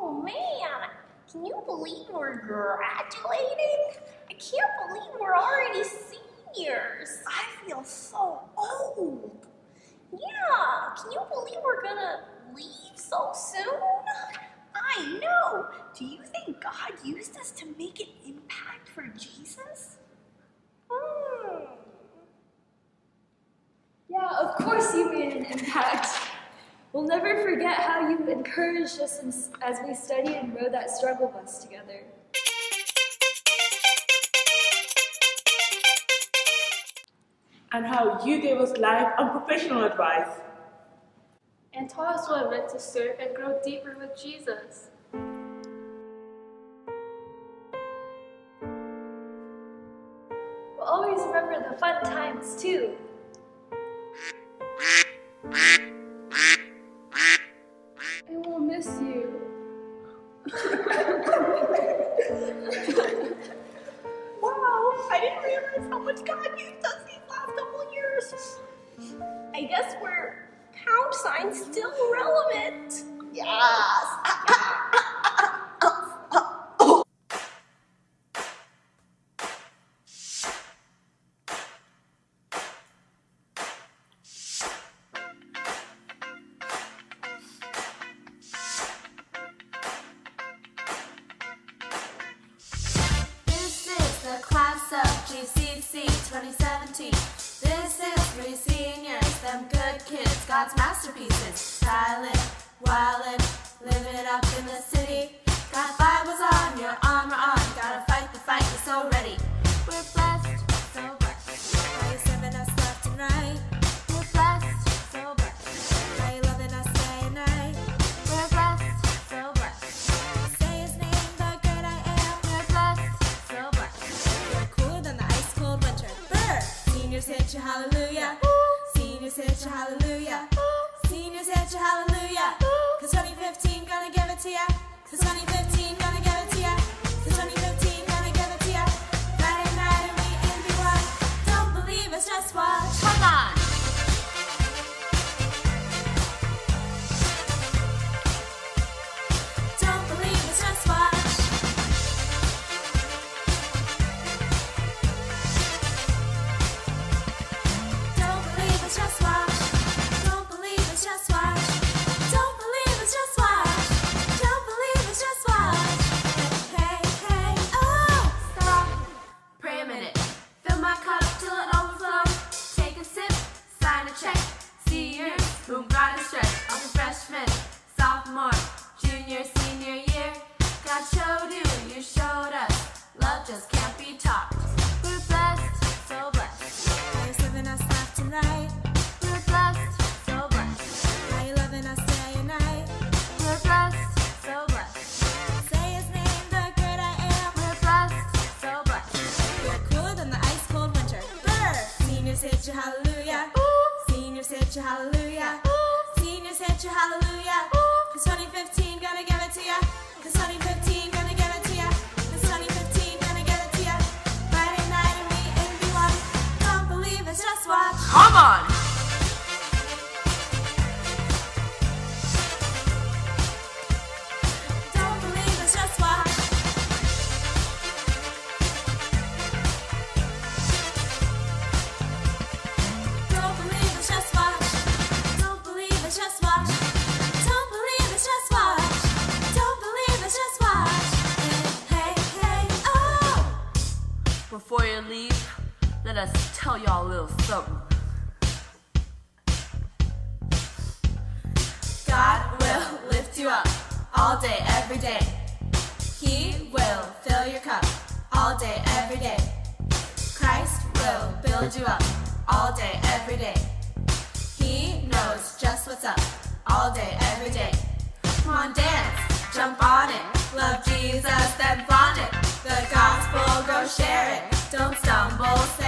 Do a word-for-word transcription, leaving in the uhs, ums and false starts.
Oh man, can you believe we're graduating? I can't believe we're already seniors. I feel so old. Yeah, can you believe we're gonna leave so soon? I know. Do you think God used us to make an impact for Jesus? Hmm. Yeah, of course you made an impact. We'll never forget how you encouraged us in, as we studied and rode that struggle bus together. And how you gave us life and professional advice. And taught us what it meant to serve and grow deeper with Jesus. We'll always remember the fun times too. And we'll miss you. Wow, I didn't realize how much God used us these last couple years. I guess we're pound signs still relevant. Yes. G C C twenty seventeen. This is for you seniors, them good kids, God's masterpieces. Stylin', wildin', living it up in the city. Got Bibles on, your armor on, gotta fight the fight, you're so ready. We're blessed, so blessed, how you serving us left and right. We're blessed, so blessed, how you loving us day and night. We're blessed, so blessed, say his name, the great I am. We're blessed, so blessed, we're cooler than the ice cold winter. Brr! Seniors hit you hallelujah, seniors hit you hallelujah, seniors hit you hallelujah, cause twenty fifteen gonna give it to ya, cause twenty fifteen gonna give it to ya, cause twenty fifteen gonna give it to ya. Friday night and we in B one, don't believe us, just watch. Come on! Don't believe us, just watch. Don't believe us, just watch. Don't believe us, just watch. Don't believe us, just watch. Don't believe us, just watch. Hey, hey, oh! Stop. Pray a minute. Fill my cup till it overflows. Take a sip, sign a check. Seniors, boom, got a stretch. Of the freshman, sophomore, junior, senior year. God showed you, you showed us. Love just can't be taught. We're blessed, so blessed. How you serving us left and right. We're blessed, so blessed. How you loving us day and night. We're blessed, so blessed. Say his name, the great I am. We're blessed, so blessed. We're cooler than the ice cold winter. Brr! Seniors hit you hallelujah. Seniors hit you hallelujah. Seniors hit you hallelujah. Cause twenty fifteen gonna give it to ya. Cause twenty fifteen gonna give it to ya. Cause twenty fifteen gonna give it to ya. Friday night and we in B one. Don't believe it's just watch. Come on! Don't believe it's just watch. Don't believe it's just watch. Don't believe it's just watch. Don't believe it's just watch. Don't believe it's just watch. Hey, hey, oh! Before you leave, let us tell y'all a little something. God will lift you up all day, every day. He will fill your cup all day, every day. Christ will build you up all day, every day. He knows just what's up all day, every day. Come on, dance, jump on it. Love Jesus, then flaunt it. The gospel, go share it. Don't stumble,